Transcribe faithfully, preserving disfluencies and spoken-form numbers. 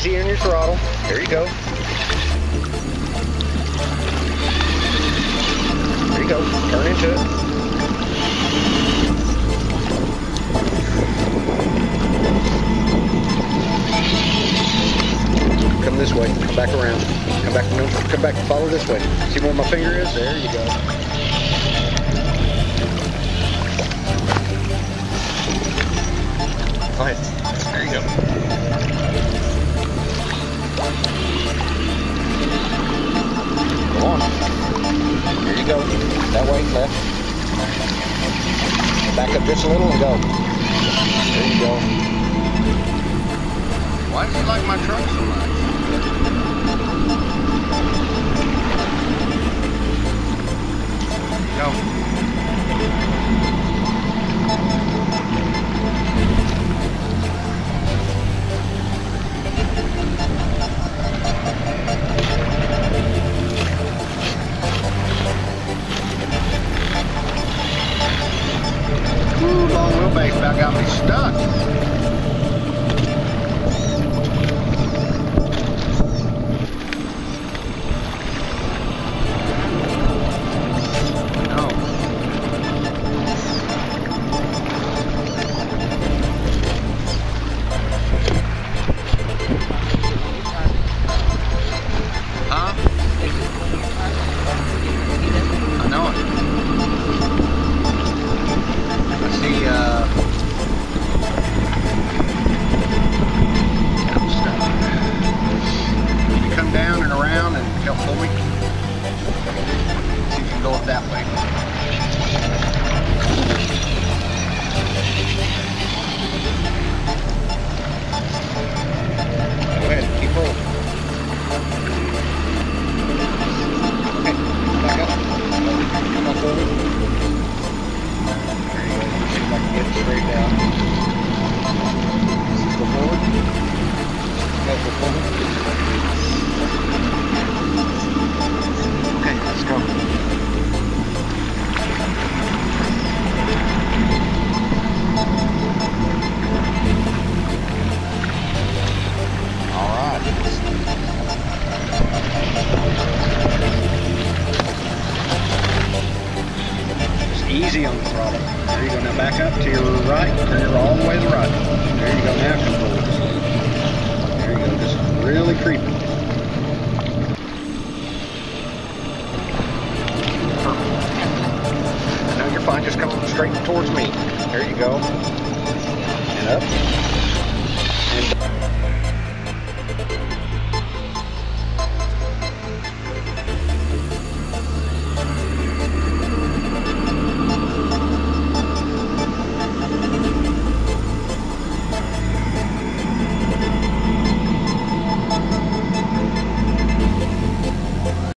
Easy on your throttle. There you go. There you go. Turn into it. Come this way. Come back around. Come back. No, come back. Follow this way. See where my finger is? There you go. Go ahead. There you go. Go on. There you go. That way, left. Back up just a little and go. There you go. Why do you like my truck so